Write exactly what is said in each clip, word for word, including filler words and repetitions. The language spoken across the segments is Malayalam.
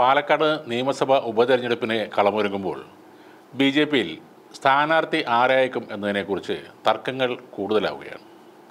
പാലക്കാട് നിയമസഭാ ഉപതെരഞ്ഞെടുപ്പിന് കളമൊരുങ്ങുമ്പോൾ ബി ജെ പിയിൽ സ്ഥാനാർത്ഥി ആരായേക്കും എന്നതിനെക്കുറിച്ച് തർക്കങ്ങൾ കൂടുതലാവുകയാണ്.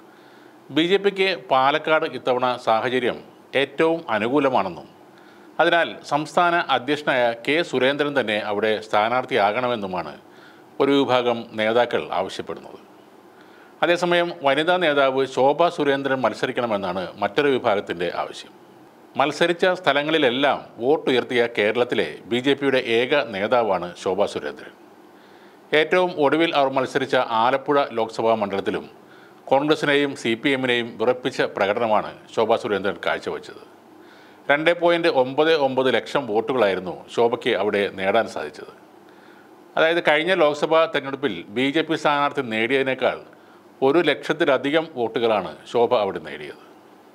ബി ജെ പിക്ക് പാലക്കാട് ഇത്തവണ സാഹചര്യം ഏറ്റവും അനുകൂലമാണെന്നും അതിനാൽ സംസ്ഥാന അധ്യക്ഷനായ കെ സുരേന്ദ്രൻ തന്നെ അവിടെ സ്ഥാനാർത്ഥിയാകണമെന്നുമാണ് ഒരു വിഭാഗം നേതാക്കൾ ആവശ്യപ്പെടുന്നത്. അതേസമയം വനിതാ നേതാവ് ശോഭാ സുരേന്ദ്രൻ മത്സരിക്കണമെന്നാണ് മറ്റൊരു വിഭാഗത്തിൻ്റെ ആവശ്യം. മത്സരിച്ച സ്ഥലങ്ങളിലെല്ലാം വോട്ടുയർത്തിയ കേരളത്തിലെ ബി ജെ പിയുടെ ഏക നേതാവാണ് ശോഭാ സുരേന്ദ്രൻ. ഏറ്റവും ഒടുവിൽ അവർ മത്സരിച്ച ആലപ്പുഴ ലോക്സഭാ മണ്ഡലത്തിലും കോൺഗ്രസിനെയും സി പി എമ്മിനെയും വിറപ്പിച്ച പ്രകടനമാണ് ശോഭാ സുരേന്ദ്രൻ കാഴ്ചവെച്ചത്. രണ്ട് പോയിൻറ്റ് ഒമ്പത് ഒമ്പത് ലക്ഷം വോട്ടുകളായിരുന്നു ശോഭയ്ക്ക് അവിടെ നേടാൻ സാധിച്ചത്. അതായത് കഴിഞ്ഞ ലോക്സഭാ തെരഞ്ഞെടുപ്പിൽ ബി ജെ പി സ്ഥാനാർത്ഥി നേടിയതിനേക്കാൾ ഒരു ലക്ഷത്തിലധികം വോട്ടുകളാണ് ശോഭ അവിടെ നേടിയത്.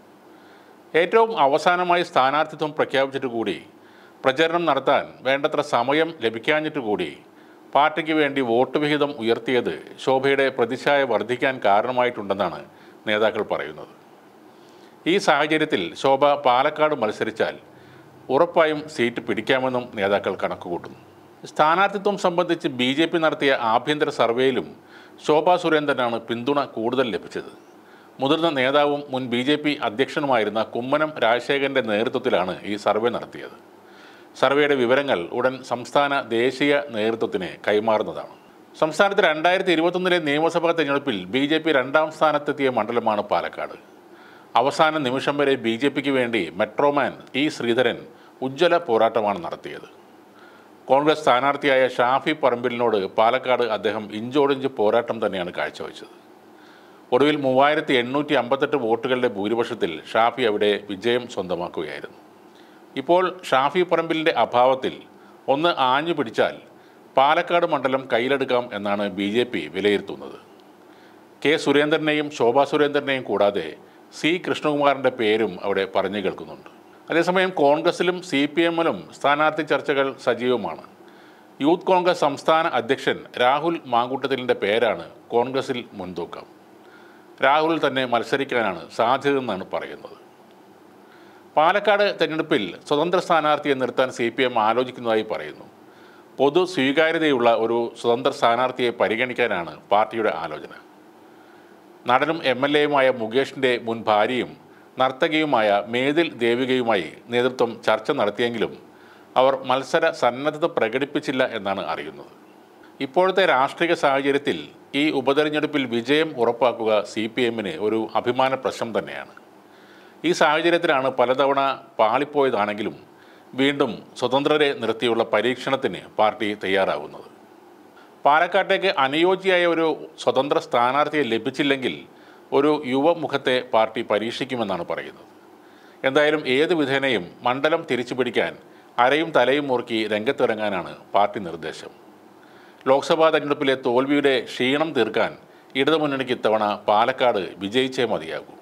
ഏറ്റവും അവസാനമായി സ്ഥാനാർത്ഥിത്വം പ്രഖ്യാപിച്ചിട്ട് കൂടി പ്രചരണം നടത്താൻ വേണ്ടത്ര സമയം ലഭിക്കാഞ്ഞിട്ട് കൂടി പാർട്ടിക്ക് വേണ്ടി വോട്ട് വിഹിതം ഉയർത്തിയത് ശോഭയുടെ പ്രതിച്ഛായ വർദ്ധിക്കാൻ കാരണമായിട്ടുണ്ടെന്നാണ് നേതാക്കൾ പറയുന്നത്. ഈ സാഹചര്യത്തിൽ ശോഭ പാലക്കാട് മത്സരിച്ചാൽ ഉറപ്പായും സീറ്റ് പിടിക്കാമെന്നും നേതാക്കൾ കണക്കുകൂട്ടുന്നു. സ്ഥാനാർത്ഥിത്വം സംബന്ധിച്ച് ബി ജെ പി നടത്തിയ ആഭ്യന്തര സർവേയിലും ശോഭാ സുരേന്ദ്രനാണ് പിന്തുണ കൂടുതൽ ലഭിച്ചത്. മുതിർന്ന നേതാവും മുൻ ബി ജെ പി അധ്യക്ഷനുമായിരുന്ന കുമ്മനം രാജശേഖരൻ്റെ നേതൃത്വത്തിലാണ് ഈ സർവേ നടത്തിയത്. സർവേയുടെ വിവരങ്ങൾ ഉടൻ സംസ്ഥാന ദേശീയ നേതൃത്വത്തിന് കൈമാറുന്നതാണ്. സംസ്ഥാനത്ത് രണ്ടായിരത്തി ഇരുപത്തൊന്നിലെ നിയമസഭാ തെരഞ്ഞെടുപ്പിൽ ബി ജെ പി രണ്ടാം സ്ഥാനത്തെത്തിയ മണ്ഡലമാണ് പാലക്കാട്. അവസാന നിമിഷം വരെ ബി ജെ പിക്ക് വേണ്ടി മെട്രോമാൻ ഇ ശ്രീധരൻ ഉജ്ജ്വല പോരാട്ടമാണ് നടത്തിയത്. കോൺഗ്രസ് സ്ഥാനാർത്ഥിയായ ഷാഫി പറമ്പിലിനോട് പാലക്കാട് അദ്ദേഹം ഇഞ്ചോടിഞ്ച് പോരാട്ടം തന്നെയാണ് കാഴ്ചവെച്ചത്. ഒടുവിൽ മൂവായിരത്തി എണ്ണൂറ്റി അമ്പത്തെട്ട് വോട്ടുകളുടെ ഭൂരിപക്ഷത്തിൽ ഷാഫി അവിടെ വിജയം സ്വന്തമാക്കുകയായിരുന്നു. ഇപ്പോൾ ഷാഫി പറമ്പിലിൻ്റെ അഭാവത്തിൽ ഒന്ന് ആഞ്ഞു പിടിച്ചാൽ പാലക്കാട് മണ്ഡലം കയ്യിലെടുക്കാം എന്നാണ് ബി ജെ പി വിലയിരുത്തുന്നത്. കെ സുരേന്ദ്രനെയും ശോഭാ സുരേന്ദ്രനെയും കൂടാതെ സി കൃഷ്ണകുമാറിൻ്റെ പേരും അവിടെ പറഞ്ഞു കേൾക്കുന്നുണ്ട്. അതേസമയം കോൺഗ്രസിലും സി പി എമ്മിലും സ്ഥാനാർത്ഥി ചർച്ചകൾ സജീവമാണ്. യൂത്ത് കോൺഗ്രസ് സംസ്ഥാന അധ്യക്ഷൻ രാഹുൽ മാങ്കൂട്ടത്തിലിൻ്റെ പേരാണ് കോൺഗ്രസിൽ മുൻതൂക്കം. രാഹുൽ തന്നെ മത്സരിക്കാനാണ് സാധ്യതയെന്നാണ് പറയുന്നത്. പാലക്കാട് തെരഞ്ഞെടുപ്പിൽ സ്വതന്ത്ര സ്ഥാനാർത്ഥിയെ നിർത്താൻ സി പി എം ആലോചിക്കുന്നതായി പറയുന്നു. പൊതു സ്വീകാര്യതയുള്ള ഒരു സ്വതന്ത്ര സ്ഥാനാർത്ഥിയെ പരിഗണിക്കാനാണ് പാർട്ടിയുടെ ആലോചന. നടനും എം എൽ എയുമായ മുകേഷിൻ്റെ മുൻ ഭാര്യയും നർത്തകിയുമായ മേതിൽ ദേവികയുമായി നേതൃത്വം ചർച്ച നടത്തിയെങ്കിലും അവർ മത്സര സന്നദ്ധത പ്രകടിപ്പിച്ചില്ല എന്നാണ് അറിയുന്നത്. ഇപ്പോഴത്തെ രാഷ്ട്രീയ സാഹചര്യത്തിൽ ഈ ഉപതെരഞ്ഞെടുപ്പിൽ വിജയം ഉറപ്പാക്കുക സി പി എമ്മിന് ഒരു അഭിമാന പ്രശ്നം തന്നെയാണ്. ഈ സാഹചര്യത്തിലാണ് പലതവണ പാളിപ്പോയതാണെങ്കിലും വീണ്ടും സ്വതന്ത്രരെ നിർത്തിയുള്ള പരീക്ഷണത്തിന് പാർട്ടി തയ്യാറാകുന്നത്. പാലക്കാട്ടേക്ക് അനുയോജ്യയായ ഒരു സ്വതന്ത്ര സ്ഥാനാർത്ഥിയെ ലഭിച്ചില്ലെങ്കിൽ ഒരു യുവമുഖത്തെ പാർട്ടി പരീക്ഷിക്കുമെന്നാണ് പറയുന്നത്. എന്തായാലും ഏത് വിധേനയും മണ്ഡലം തിരിച്ചുപിടിക്കാൻ അരയും തലയും മുറുക്കി രംഗത്തിറങ്ങാനാണ് പാർട്ടി നിർദ്ദേശം. ലോക്സഭാ തെരഞ്ഞെടുപ്പിലെ തോൽവിയുടെ ക്ഷീണം തീർക്കാൻ ഇടതുമുന്നണിക്ക് ഇത്തവണ പാലക്കാട് വിജയിച്ചേ മതിയാകൂ.